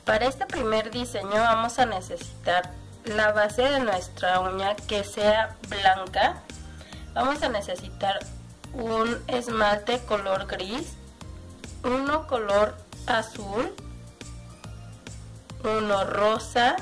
Para este primer diseño vamos a necesitar la base de nuestra uña que sea blanca. Vamos a necesitar un esmalte color gris, uno color azul, uno rosa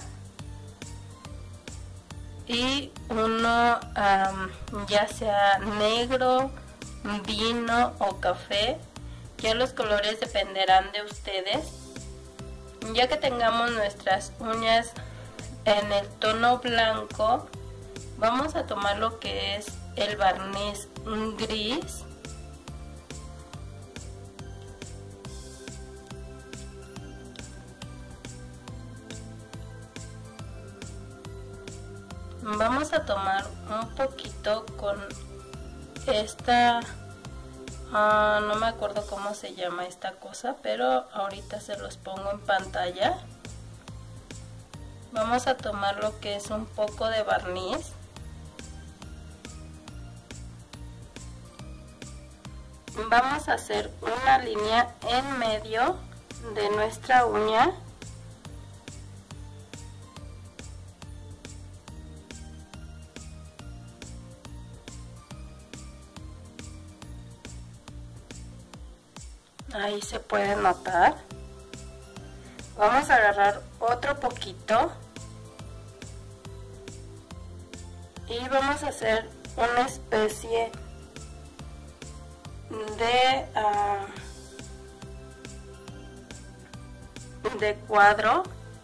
y uno ya sea negro, vino o café. Ya los colores dependerán de ustedes. Ya que tengamos nuestras uñas en el tono blanco, vamos a tomar lo que es el barniz gris. Vamos a tomar un poquito con esta, no me acuerdo cómo se llama esta cosa, pero ahorita se los pongo en pantalla. Vamos a tomar lo que es un poco de barniz. Vamos a hacer una línea en medio de nuestra uña. Ahí se puede notar. Vamos a agarrar otro poquito y vamos a hacer una especie de cuadro.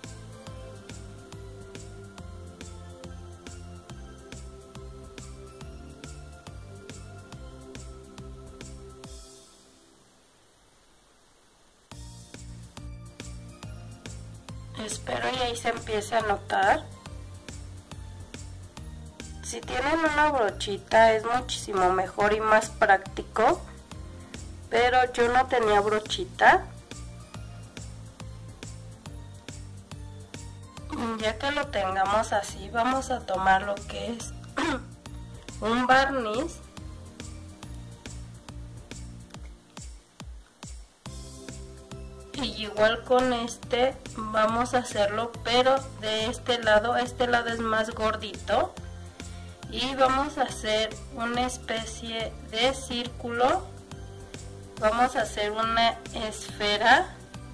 Espero y ahí se empiece a notar. Si tienen una brochita es muchísimo mejor y más práctico, pero yo no tenía brochita. Ya que lo tengamos así, vamos a tomar lo que es un barniz. Y igual con este vamos a hacerlo, pero de este lado es más gordito. Y vamos a hacer una especie de círculo. Vamos a hacer una esfera.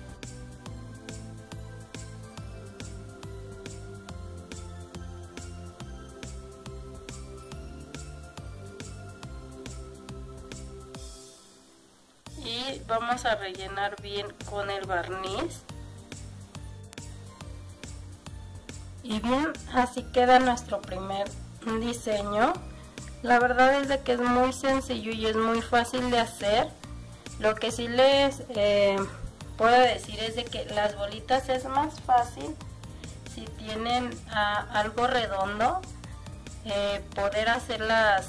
Y vamos a rellenar bien con el barniz. Y bien, así queda nuestro primer diseño. La verdad es de que es muy sencillo y es muy fácil de hacer. Lo que sí les puedo decir es de que las bolitas es más fácil si tienen algo redondo, poder hacer las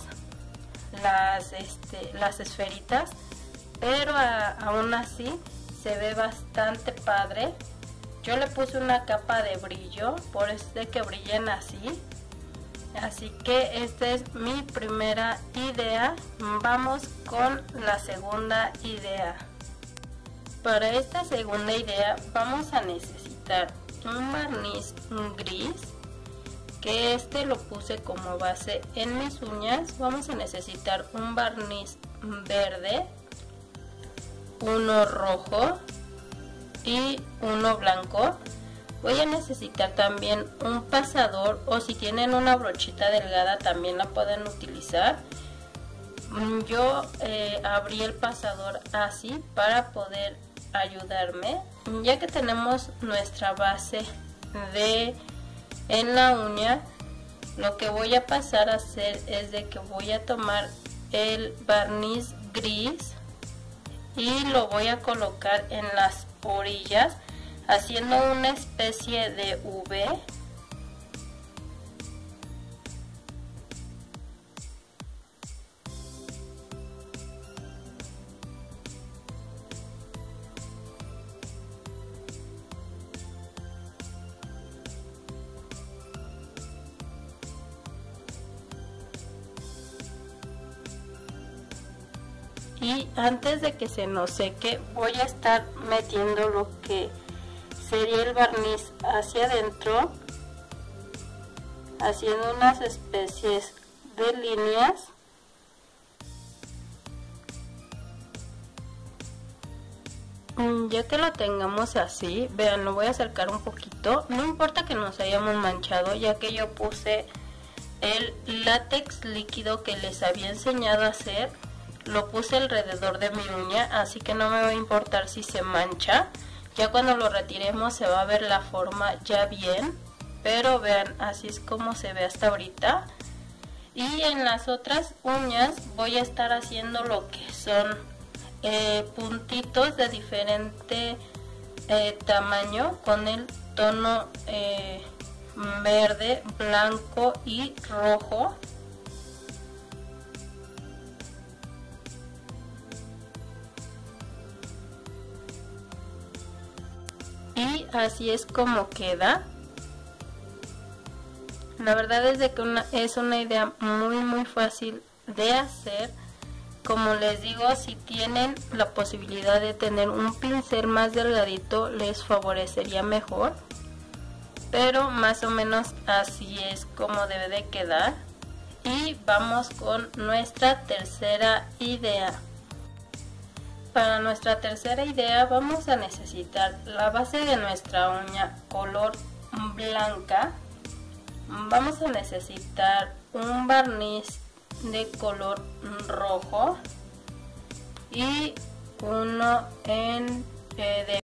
esferitas, pero aún así se ve bastante padre. Yo le puse una capa de brillo, por eso es de que brillen así. Así que esta es mi primera idea. Vamos con la segunda idea. Para esta segunda idea vamos a necesitar un barniz gris, que este lo puse como base en mis uñas. Vamos a necesitar un barniz verde, uno rojo y uno blanco. Voy a necesitar también un pasador, o si tienen una brochita delgada también la pueden utilizar. Yo abrí el pasador así para poder ayudarme. Ya que tenemos nuestra base en la uña, lo que voy a pasar a hacer es de que voy a tomar el barniz gris y lo voy a colocar en las orillas, haciendo una especie de V. Y antes de que se nos seque voy a estar metiendo lo que sería el barniz hacia adentro, haciendo unas especies de líneas. Ya que lo tengamos así, vean, lo voy a acercar un poquito. No importa que nos hayamos manchado, ya que yo puse el látex líquido que les había enseñado a hacer. Lo puse alrededor de mi uña, así que no me va a importar si se mancha. Ya cuando lo retiremos se va a ver la forma ya bien. Pero vean, así es como se ve hasta ahorita. Y en las otras uñas voy a estar haciendo lo que son puntitos de diferente tamaño con el tono verde, blanco y rojo. Y así es como queda. La verdad es de que es una idea muy fácil de hacer. Como les digo, si tienen la posibilidad de tener un pincel más delgadito, les favorecería mejor. Pero más o menos así es como debe de quedar. Y vamos con nuestra tercera idea. Para nuestra tercera idea vamos a necesitar la base de nuestra uña color blanca. Vamos a necesitar un barniz de color rojo y uno de